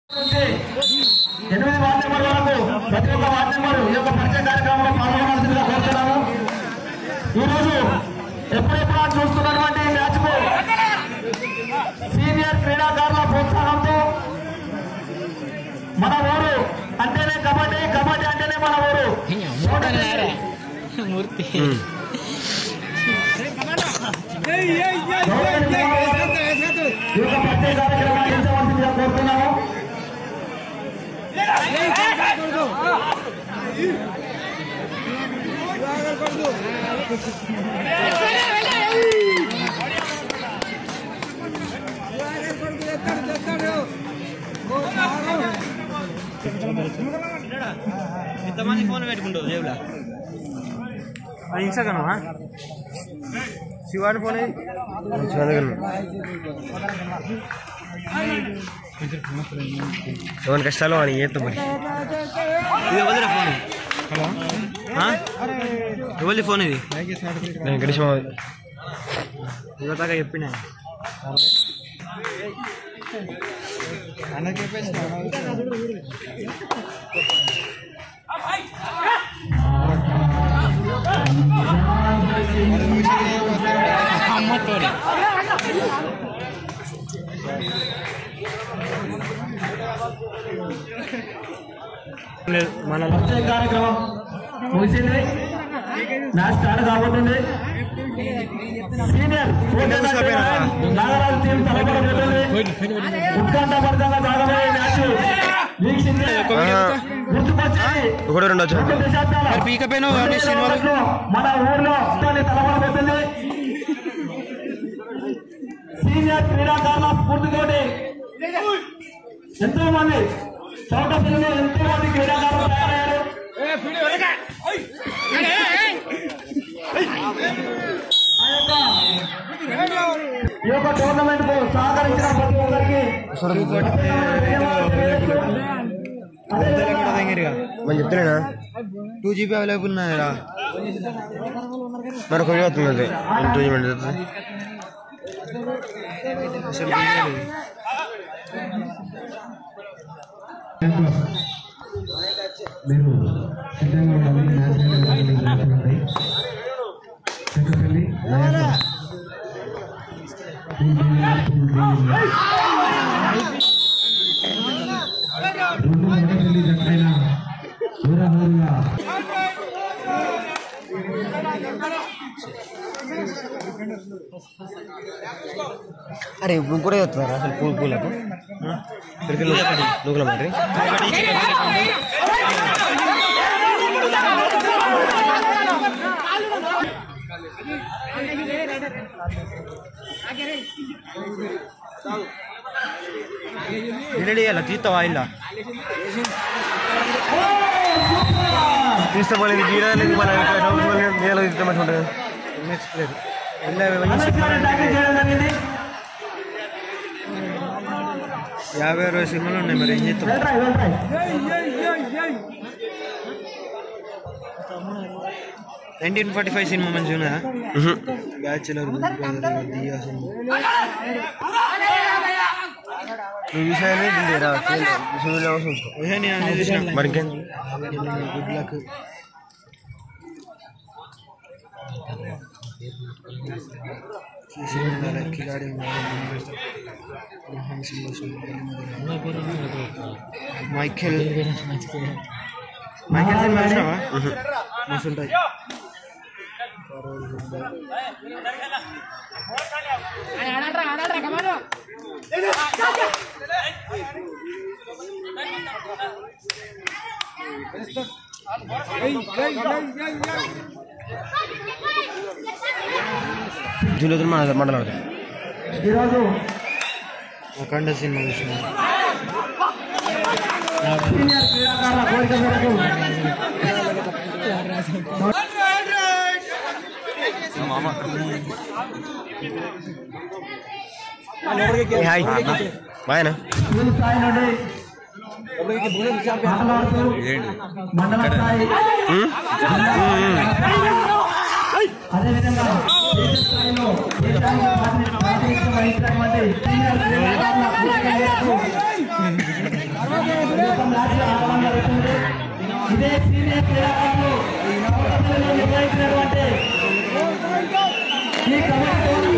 8 ward number వరకు ప్రతి ఒక్క వార్డు నెంబర్ ఈ యొక్క పరిచయ కార్యక్రమంలో పాల్గొనాల్సిందిగా కోరుతున్నాము. ఈరోజు ఎప్పుడెప్పుడు చూస్తున్నటువంటి మ్యాచ్ కు సీనియర్ క్రీడాకారుల ప్రోత్సాహంతో మన ఊరు అంటేనే కబడ్డీ, కబడ్డీ అంటేనే మన ఊరు మూర్తి ఈ యొక్క ప్రత్యేక కార్యక్రమాన్ని ఎంచవలసిందిగా కోరుతున్నాము. ఎంతమంది ఫోన్ పెట్టుకుంటావు జేబులా ఇన్స్టాగ్రామా శివాని ఫోన్ శివాని కష్టాలు అని ఏతో మరి ఇది ఎవరిరా ఫోన్? ఎవరి ఫోన్ ఇది? వెంకటేశ్వర ఇవతాగా చెప్పిన మన ప్రత్యేక కార్యక్రమం ముగిసింది. మ్యాచ్ స్టార్ట్ కాబోతుంది. సీనియర్ నాగరాజు టీం తలపడబోతుంది. ఉత్కంఠభరితంగా సాగబోయే మ్యాచ్ వీక్షించే మన ఊర్లో తలపడబోతుంది. సీనియర్ క్రీడాకారుల స్ఫూర్తితోటి ఎంతో మంది చౌటపల్లిలో ఎంతో మంది క్రీడాకారులు తయారయ్యారు. ఈ యొక్క టోర్నమెంట్ కు సహకరించిన ప్రతి ఒక్కరికి చెప్తున్నా 2GB అవైలబుల్ ఉన్నాయా? మరొక వీడియో అవుతుంది 2GB అసలు మీరు సిద్ధంగా ఉండాలి. అరే ఇప్పుడు కూడా వస్తున్నారా అసలు పూలకు నూకల మరి ఇలా తీస్తావా ఇలా తీస్తే మళ్ళీ గీరాలి మన తీస్తామంటుంటుంది. నెక్స్ట్ ప్లేయర్ 50-60 సినిమాలు ఉన్నాయి. మరి ఏం చేస్తాం? 1945 సినిమా మంచిగా ఉన్నదా? బ్యాచులర్ మరి గుడ్ లక్. खिलाड़ी माइकल से मरना मसुंटा జూలతో మాట్లాడతాం ఈరోజు అఖండ సినిమా చూసిన సీనియర్ క్రీడాకారుల కోరిక మేరకు హాయ్ బాయనా స్థాయి నుండి మండల స్థాయి అదేవిధంగా దేశ స్థాయిలో దేశానికి ప్రాతినిధ్యం వహించినటువంటి సీనియర్ క్రీడాకారుల కోరిక మేరకు మ్యాచ్ ఆడడం జరుగుతుంది. ఇదే సీనియర్ క్రీడాకారులు నిర్వహించినటువంటి ఈ కబడ్డీ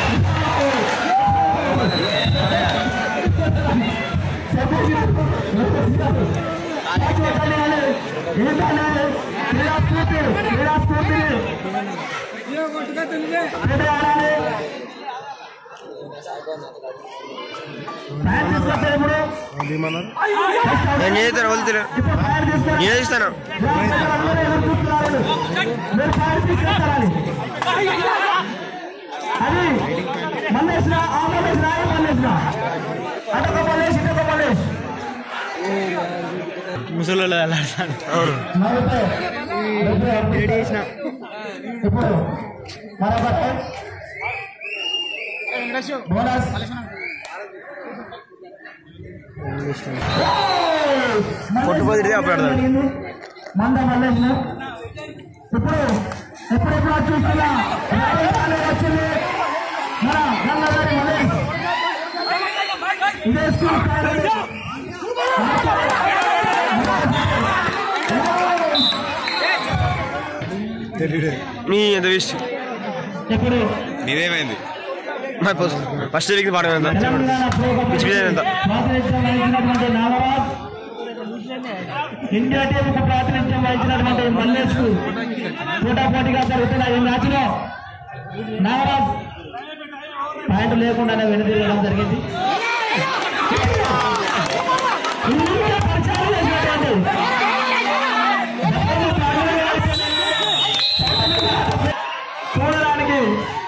నేను చేస్తాను వదులుతున్నా నేను చేస్తాను అది మల్లేసిన ఆ మల్లేసిన ఏ మల్లేసిన అటొక మల్లేష్ ఇటొక మల్లేష్ ముసలి అవును ఇప్పుడు మరొక బోనస్ కొట్టుపోతే అప్పుడు మంద మల్లేసిన ఇప్పుడు ఎప్పుడెప్పుడు చూస్తున్నా వచ్చింది మన గంగాధరి మల్లేష్ ఇదే నీ ఎంత వేస్ట్ ఇప్పుడు నీదేమైంది ఫస్ట్ వీక్ పాడడం ఎంత ఇండియా టీంకు ప్రాతినిధ్యం వహించినటువంటి మల్లేష్ పోటాపోటీగా జరుగుతున్న ఈ మ్యాచ్ లో నాగరాజ్ పాయింట్ లేకుండానే వెనుదిరగడం జరిగింది. చూడడానికి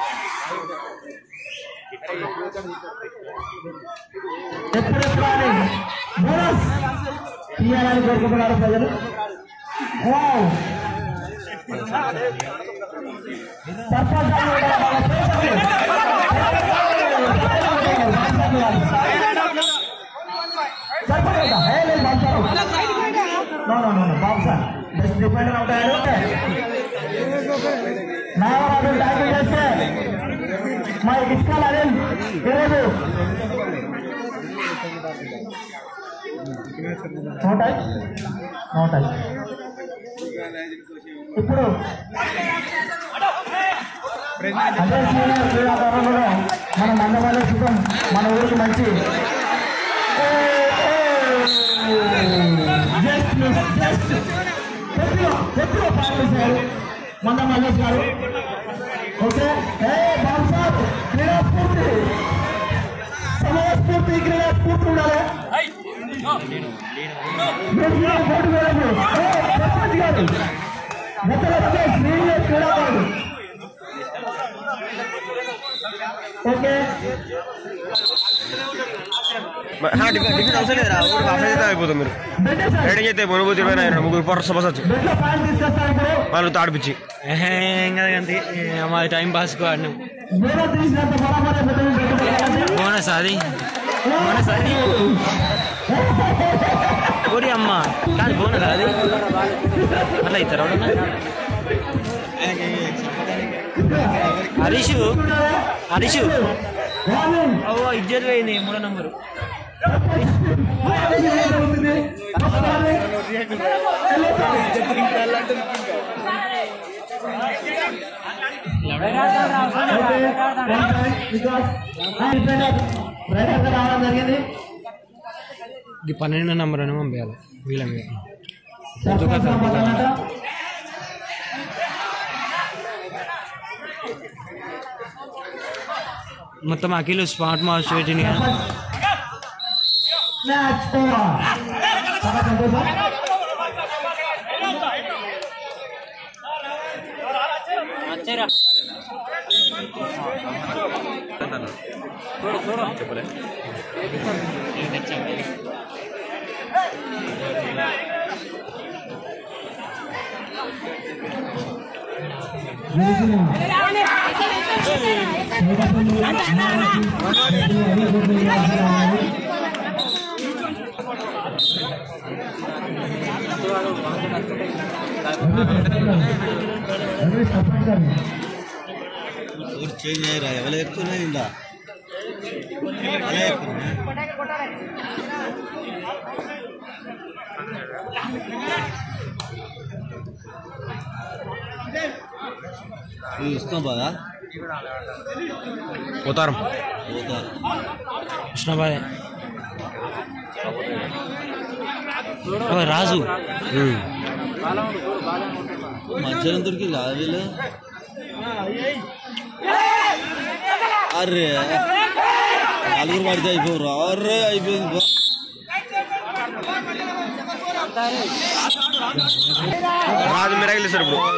ఎప్పుడెప్పుడు బోనస్ తీయాలని కోరుకుంటున్నారు ప్రజలు. బాబు సార్ బెస్ట్ డిఫెండర్ అవుతాడు. నాగరాజు ట్యాకిల్ చేస్తే మా ఇస్కాల్ అనిల్ ఈరోజు నోటాయి. ఇప్పుడు అదే సీనియర్ క్రీడాకారులలో మన మందమాల సుఖం మన ఊరికి మంచి మంద మల్లేష్ గారు. ఓకే బాబు సార్ క్రీడాస్ఫూర్తి సమయస్ఫూర్తి క్రీడాస్ఫూర్తి ఉండాలి. ఓటు వేయలేదు సర్పంచ్ గారు మొత్తం సీనియర్ క్రీడాకారుడు. ఓకే అవసరం లేదా అయిపోతుంది మీరు రైడింగ్ అయితే అనుభూతి ముగ్గురు పొరసవచ్చు వాళ్ళు తాడిపించి మా టైం పాస్ బోనస్ అది ఓడి అమ్మ కాదు బోనస్ అది అట్లా ఇస్తారా హరీషు ఓ ఇజ్జత్ పోయింది 3వ నంబరు. రావడం జరిగింది. ఇది 12వ నంబర్ అని పంపించాలి వీళ్ళ మీద. మొత్తం అఖిల్ స్పాట్ మార్చ్ పెట్టింది కదా. చెప్పలే చేంజ్ అయ్యారా ఎవరు ఎక్కుతున్నాయి ఇందా ఇస్తాం బాగా పోతారం కృష్ణబాయ్ రాజు మధ్యాహ్నం దొరికి కాదు వీళ్ళు అర్రే నలుగురు పడితే అయిపోరు అర్రే అయిపోయింది రాజు మిరాకిల్ సార్ ఇప్పుడు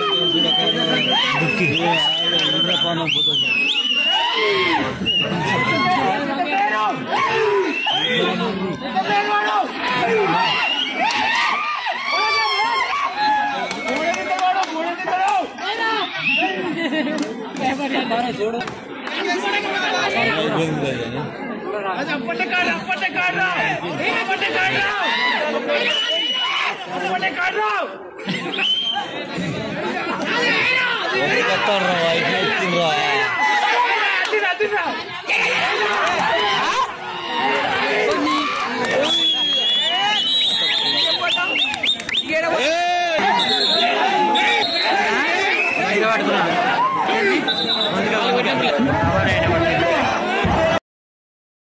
పడుతున్నా